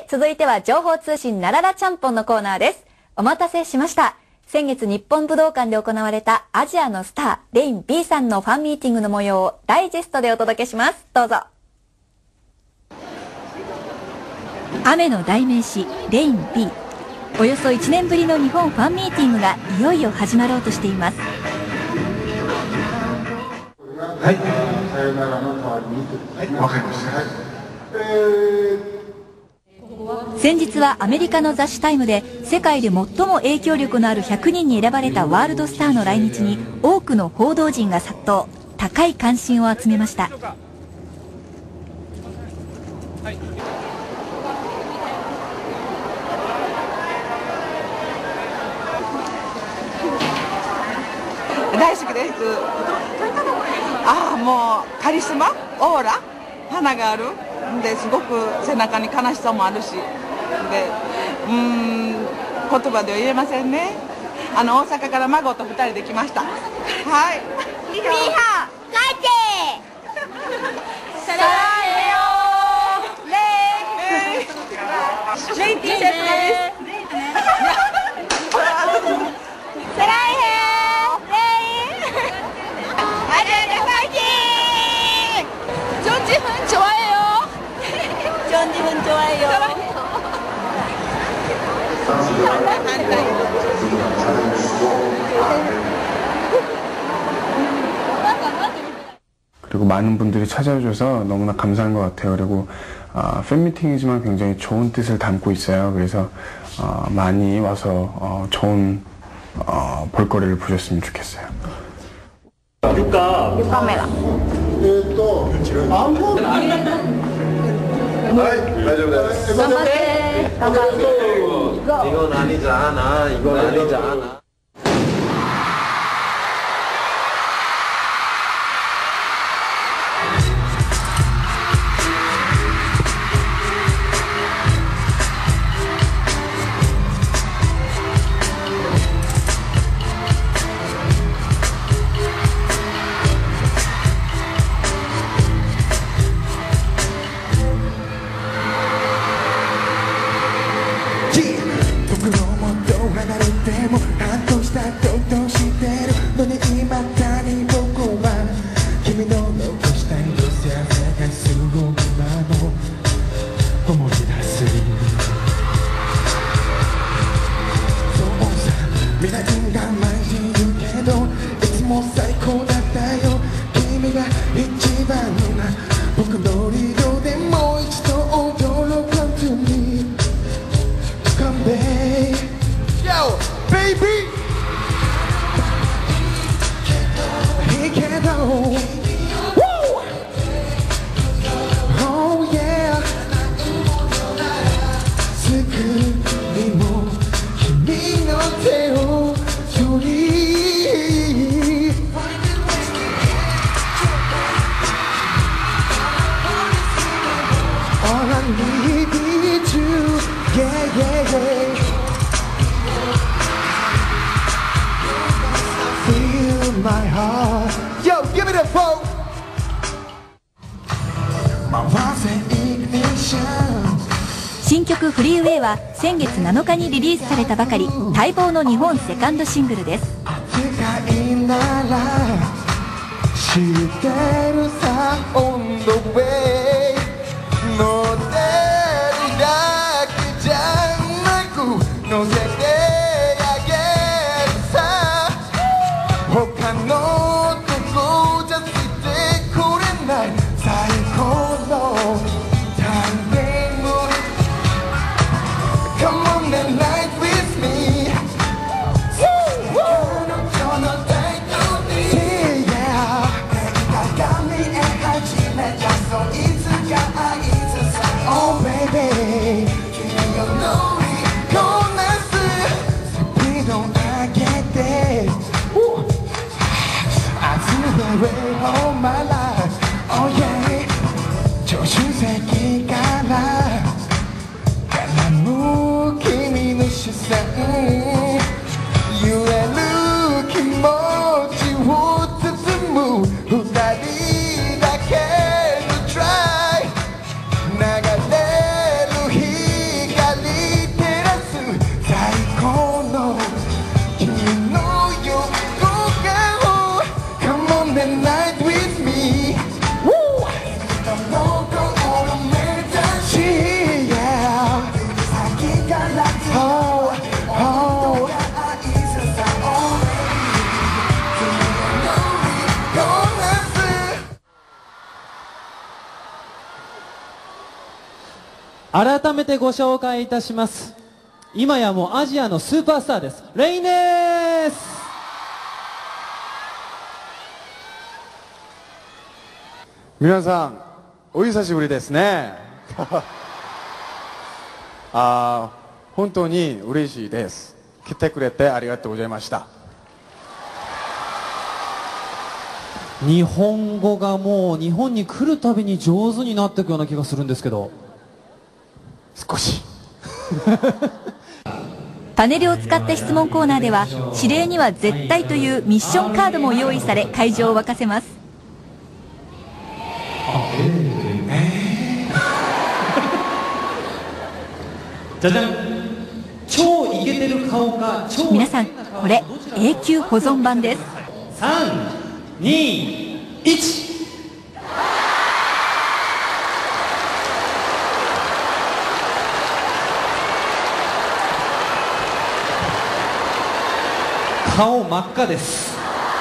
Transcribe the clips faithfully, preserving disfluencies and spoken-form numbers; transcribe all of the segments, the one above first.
て続いては情報通信なららちゃんぽんのコーナーです。お待たせしました。先月日本武道館で行われたアジアのスターレイン B さんのファンミーティングの模様をダイジェストでお届けします。どうぞ。雨の代名詞レイン B、 およそいちねんぶりの日本ファンミーティングがいよいよ始まろうとしています。 はい、さよならの代わりに。はい、わかりました。はい、えー、先日はアメリカの雑誌タイムで世界で最も影響力のあるひゃくにんに選ばれたワールドスターの来日に多くの報道陣が殺到、高い関心を集めました。はい、 大好きです。ああ、もうカリスマ、オーラ、花があるんですごく背中に悲しさもあるし、で、うーん、言葉では言えませんね。あの大阪から孫と二人で来ました。はい。 ニーハオ、帰って。 サラエヨー。レイ。レイ T シャツです。 サラエヨー。 그리고 많은 분들이 찾아주셔서 너무나 감사한 것 같아요. 그리고 어, 팬미팅이지만 굉장히 좋은 뜻을 담고 있어요. 그래서 어, 많이 와서 어, 좋은 어, 볼거리를 보셨으면 좋겠어요. 육가 카메라. 깜빡해. 깜빡해. 이건 아니지 않아. 이건 아니지 않아. My heart. Yo, give it a quote. My love's an ignition. 新曲フリーウェイは先月なのかにリリースされたばかり、待望の日本セカンドシングルです。 世界なら知ってるさ On the way 乗ってるだけじゃなく乗せてあげるさ他のどこじゃしてくれない最高のタイミング Come on and ride with me 彼女の態度に Yeah 鏡へ始めたそういつかあいつさ Oh baby 君を乗りこなすスピード上げて I feel the way of my life Oh yeah 助手席から絡む君の視線揺れる気持ちを包む二人だけの Try 流れる日改めてご紹介いたします。今やもうアジアのスーパースターです。レインです。 皆さんお久しぶりですね。あ本当に嬉しいです。来てくれてありがとうございました。 日本語がもう日本に来るたびに上手になっていくような気がするんですけど、 少しパネルを使った質問コーナーでは指令には絶対というミッションカードも用意され会場を沸かせます。 じゃじゃん、超イケてる顔か超皆さんこれ永久保存版です。 さん、に、いち。顔真っ赤です。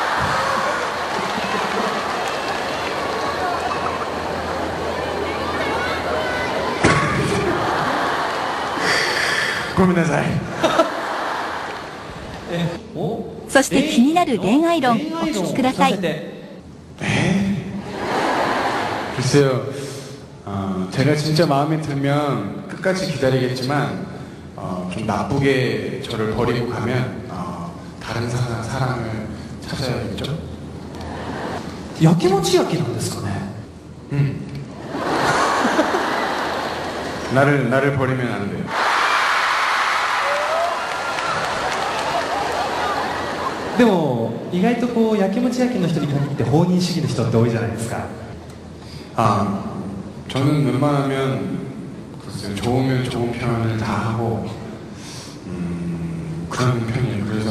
ごめんなさい。 そして気になる恋愛論お聞きください。 글쎄요, 어, 제가 진짜 마음에 들면 끝까지 기다리겠지만 어, 좀 나쁘게 저를 버리고 가면 어, 다른 사, 사랑을 찾아야겠죠? 야키모치 야키なんですかね? 응. 나를 나를 버리면 안 돼요. でも意外とこうやきもち焼きの人に限って放任主義の人って多いじゃないですか。 아, 저는 웬만하면 글쎄요, 좋으면 좋은 표현을 다 하고 음, 그런 편이에요. 그래서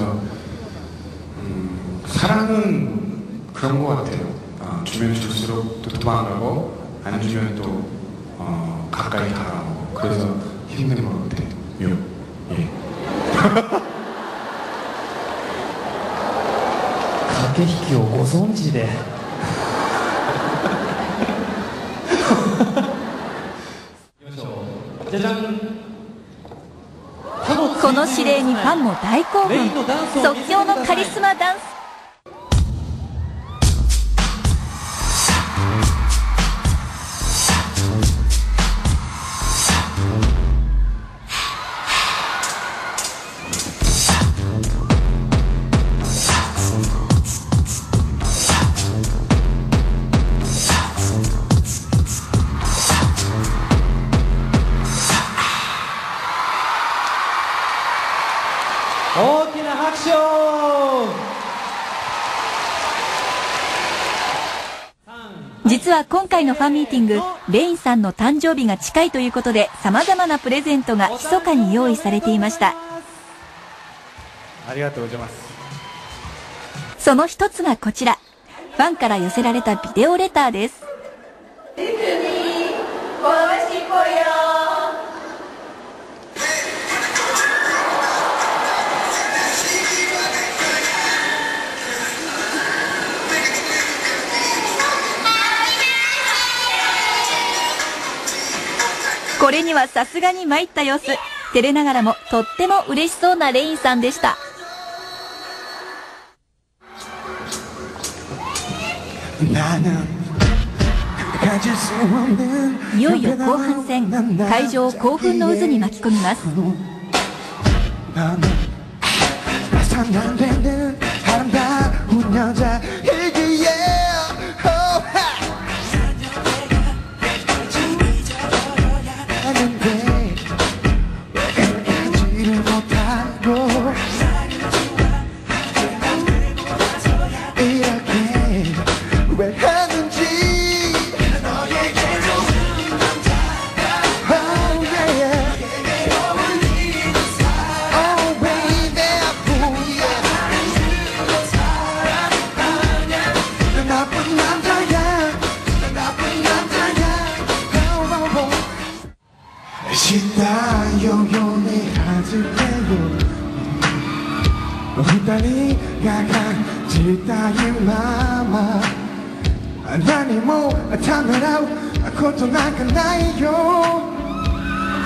음, 사랑은 그런 것 같아요. 어, 주면 줄수록 또 도망가고 안 주면 또 어, 가까이 다가오고 그래서 힘든 것 같아요. 예. 駆け引きをご存知で。じゃじゃん。 この指令にファンも大興奮。即興のカリスマダンス。 大きな拍手を。 実は今回のファンミーティング、レインさんの誕生日が近いということで様々なプレゼントが密かに用意されていました。 ありがとうございます。 その一つがこちら、ファンから寄せられたビデオレターです。これにはさすがに参った様子。照れながらもとっても嬉しそうなレインさんでした。いよいよ後半戦、会場を興奮の渦に巻き込みます。二人が感じたいまま何もためらうことなんかないよ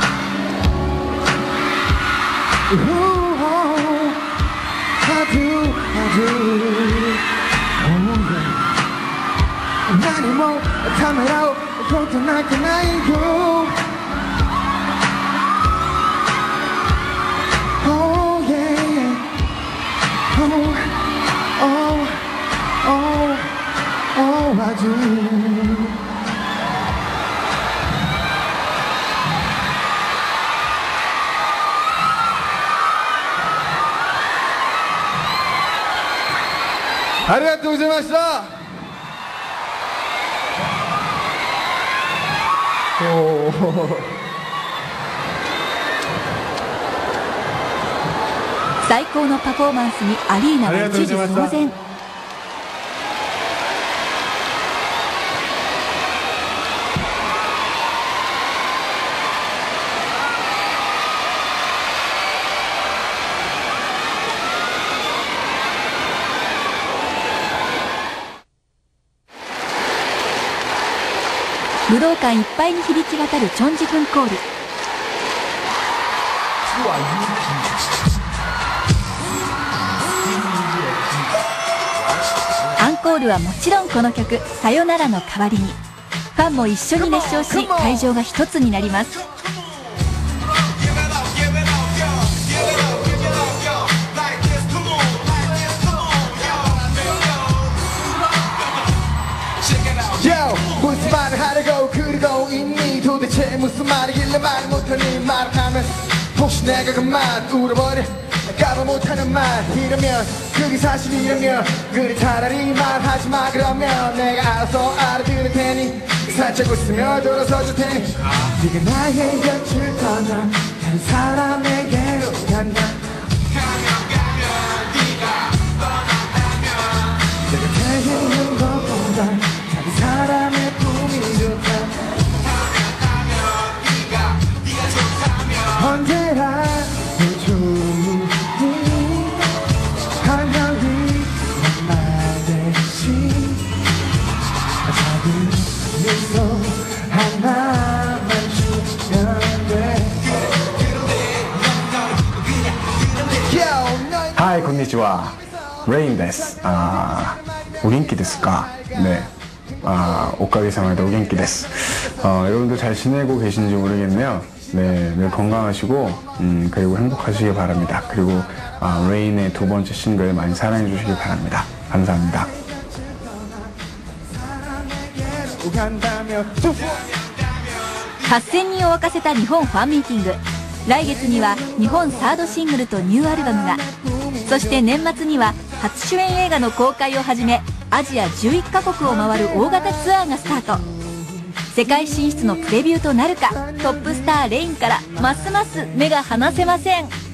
I do, I do. Oh yeah. 何もためらうことなくないよ。Oh yeah. Oh, oh, oh, oh, I do. ありがとうございました。お最高のパフォーマンスにアリーナは一時騒然。武道館いっぱいに響き渡るチョンジフンコール。アンコールはもちろんこの曲「さよなら」の代わりにファンも一緒に熱唱し会場が一つになります。 하려고 그러고 있니 도대체 무슨 말이길래 말 못하니 말하면 혹시 내가 그 말 울어버려 까봐 못하는 말 이러면 그게 사실이라면 그래 차라리 말하지 마 그러면 내가 알아서 알아들을 테니 살짝 웃으며 돌아서 줄 테니 네가 나의 곁을 떠나 다른 사람에게로 간다 가면 가면 네가 떠난다면 내가 곁에 있는 것보다 다른 사람의 꿈이 좋다 가면 네가 네가 좋다면 언제라도 좋으니 한가위 말 대신 작은 미소 하나만 주면 돼 はい、こんにちは。レインです。あー、お元気ですか? 네. 아, 옥가게상에도 오겐키です. 어, 여러분들 잘 지내고 계신지 모르겠네요. 네, 늘 건강하시고 음, 그리고 행복하시길 바랍니다. 그리고 아, 레인의 두 번째 싱글 많이 사랑해 주시길 바랍니다. 감사합니다. はっせんにんを沸かせた日本ファンミーティング。来月には日本サードシングルとニューアルバムが、そして年末には初主演映画の公開をはじめアジアじゅういっカ国を回る大型ツアーがスタート。世界進出のプレビューとなるか、トップスターレインからますます目が離せません。